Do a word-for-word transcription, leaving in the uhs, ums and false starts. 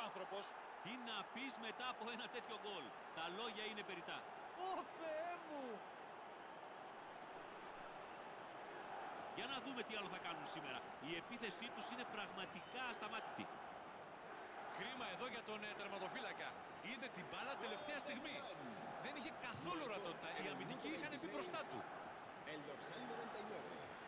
άνθρωπος. Τι να πεις μετά από ένα τέτοιο γκολ. Τα λόγια είναι περιττά. Ω Θεέ μου! Για να δούμε τι άλλο θα κάνουν σήμερα. Η επίθεσή τους είναι πραγματικά ασταμάτητη. Κρίμα εδώ για τον ε, τερματοφύλακα. Είδε την μπάλα τελευταία στιγμή. Δεν είχε καθόλου ορατότητα. Οι αμυντικοί είχαν μπει μπροστά του. El dorsal noventa y nueve.